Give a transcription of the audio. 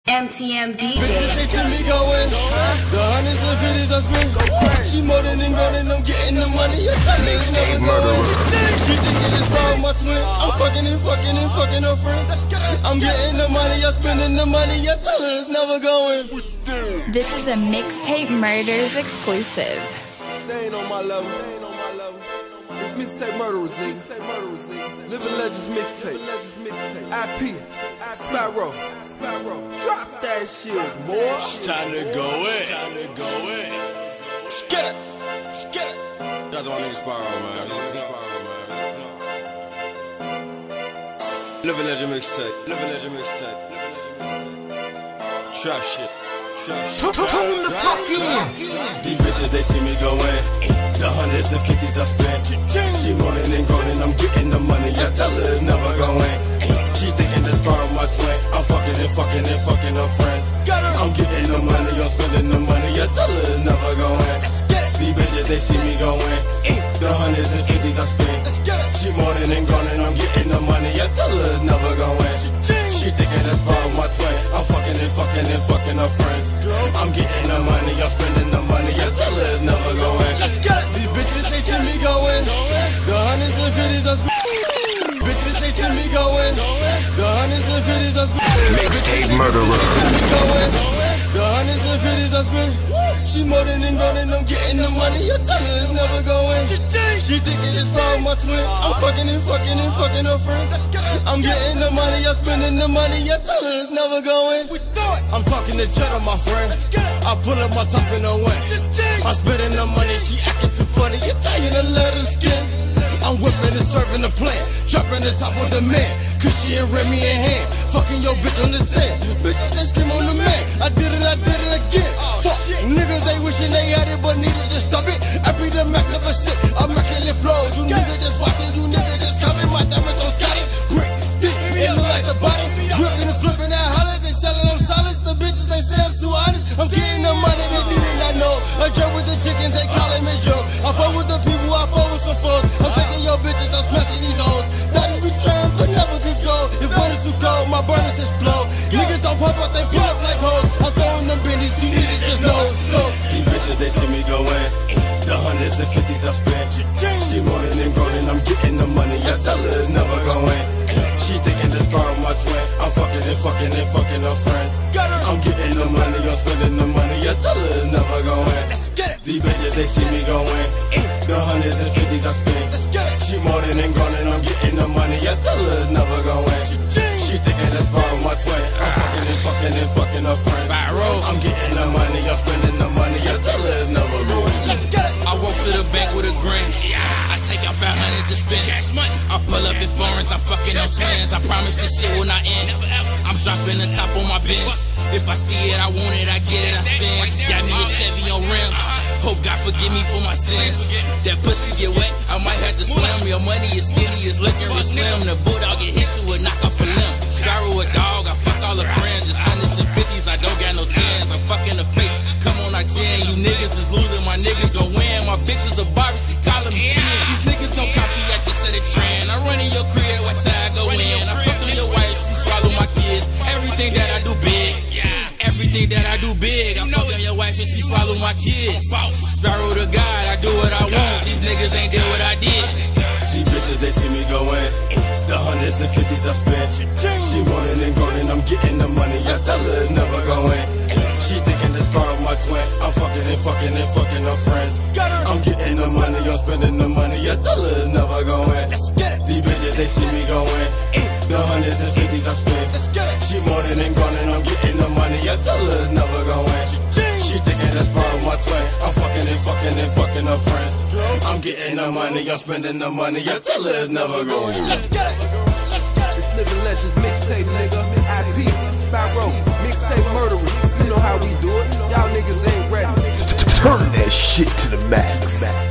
MTM DJ. Bitches, they see me going. The hundreds and fifties I spend. She more than golden, I'm getting the money. Mixtape murderer. She thinking it's wrong, my twin. I'm fucking her friends. I'm getting the money, I'm spending the money. I tell her it's never going. This is a Mixtape Murders exclusive. They ain't on my level. It's Mixtape Murderers, nigga. Living Legends Mixtape. IP. Sparrow. Drop that shit, boy. It's time to go in. Skit it. That's all nigga Sparrow, man. Living Legend Mixtape. Trap shit. Tune the fuck in. These bitches, they see me going. The hundreds and fifties I spend. She moaning and groaning, I'm getting the money. I tell her it's never going. She thinking this borrow my twin. I'm fucking her friends. I'm getting the money, I'm spending the money. I tell her it's never going. These bitches, they see me going. The hundreds and fifties I spend. She moaning and groaning, I'm getting the money. I tell her it's never going. She thinking that's borrow my twin. I'm fucking her friends. I'm getting the money, I'm spending the money. I tell her it's never going. These bitches, they see me going. The hundreds and fifties I spend. Bitches, they see me going. The hundreds and fifties I spend. Mixtape murderer. The hundreds and fifties I spend. She more than golden, I'm getting the money. I tell her it's never going. She thinking it's wrong, my twin. I'm fucking her friends. I'm getting the money, I'm spending the money. I tell her it's never going. I'm talking to cheddar, my friend. I pull up my top in the wind. I'm spending the money, she acting too funny. Italian and leather skins. I'm whipping and serving the plan. Dropping the top on the man. Cushy and Remy in hand. Fucking your bitch on the sand. Bitch, they scream on the man. I did it again. Fuck, niggas, they wishing they had it, but needed to stop it. I be the magnificent, immaculate flows. You niggas just watching, you niggas just coming. My diamonds on Scotty. Brick, thick, it look like the body. Gripping and flipping that holler. They selling them solids. The bitches, they say I'm too honest. I'm getting the money, they need it, I know. I joke with the chickens, they calling me Joe. I fuck with the people, I fuck with some foes. I'm taking your bitches, I'm smashing these hoes. That is return, but never could go. If one is too cold, my burners explode. Niggas don't pop up, they pull up like hoes. I'm throwing them bendies, you need to just know. So, these bitches, they see me going. The hundreds and fifties I spend. She moaning and groaning, I'm getting the money. I tell her it's never going. She thinking this borrow my twin. I'm fucking her friends. I'm getting the money, I'm spending the money. I tell her it's never going. These bitches, they see me going. The hundreds and fifties I spend. She moaning and groaning, I'm getting the money. I tell her it's never going. She thinking this borrow my twin. I'm fucking her friends. I'm getting the money, I'm spending the money. I tell her it's never going. I walk to the bank with a grin. I take out 500 to spend. Cash money. I pull up in foreigns. I'm fucking on plans. I promise this shit will not end. I'm dropping the top on my Benz. If I see it, I want it, I get it, I spend. Just got me a Chevy on rims. Hope God forgive me for my sins. That pussy get wet, I might have to swim. Your money is skinny, it's looking real slim. The bulldog get hit, you would knock off a limb. Skyro a dog, I fuck all the friends. It's hundreds and fifties, I don't got no tens. I'm fucking the face, come on, I can. You niggas is losing, my niggas gon' win. My bitch is a Barbie, she callin' me Ken. These niggas don't copy, I just set a trend. I run in your crib, watch how I go in. I fuck on your wife, she swallow my kids. Everything that I do big. Everything that I do big. I fuck on your wife and she swallow my kids. Sparrow the God, I do what I want. These niggas ain't did what I did. These bitches, they see me going. The hundreds and fifties I spend. She moaning and groaning, I'm getting the money. I tell her it's never going. She thinking this borrow my twin. I'm fucking her friends. I'm getting the money, I'm spending the money. I tell her it's never going. These bitches, they see me going. The hundreds and fifties I spend. She moaning and groaning, I'm getting the money. I tell her it's never going. She thinking that's borrow my twin. I'm fucking her friends. I'm getting the money, I'm spending the money. I tell her it's never going. It's Living Legends Mixtape, nigga. IP, Sparrow, Mixtape Murderers. You know how we do it. Y'all niggas ain't ready. Turn that shit to the max.